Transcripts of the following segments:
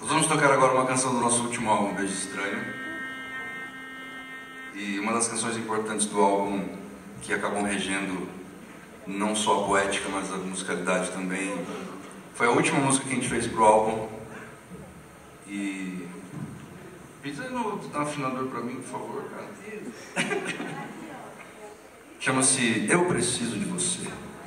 Nós vamos tocar agora uma canção do nosso último álbum, Beijo Estranho. E uma das canções importantes do álbum, que acabam regendo não só a poética, mas a musicalidade também, foi a última música que a gente fez pro álbum. E... pisa no afinador pra mim, por favor, cara. Chama-se Eu Preciso de Você.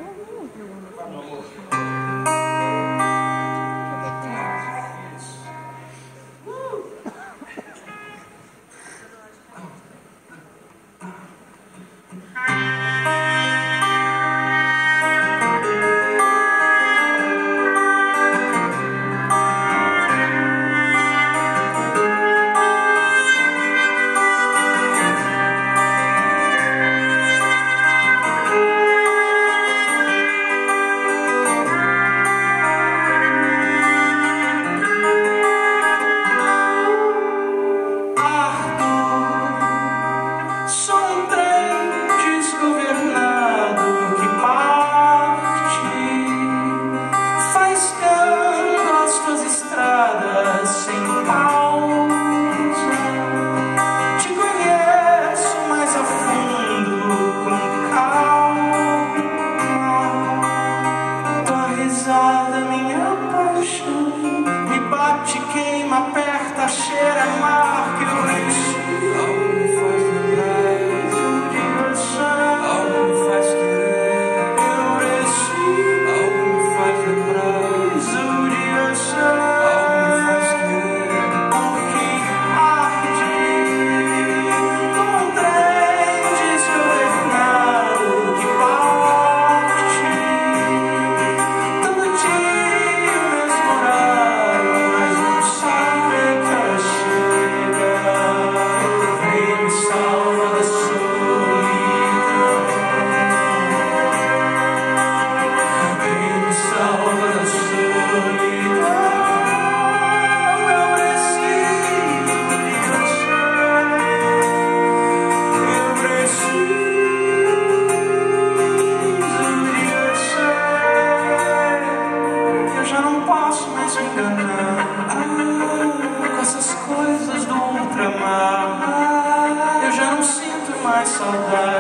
Aperta, cheira, amar que eu enchi. Algo me faz lembrar de você. Algo me faz querer. Eu enchi. Algo me faz lembrar de você. Algo me faz querer. Porque arde como um trem desgovernado que parte todo dia o mesmo horário, mas não sabe. Com essas coisas do ultramar, eu já não sinto mais saudade.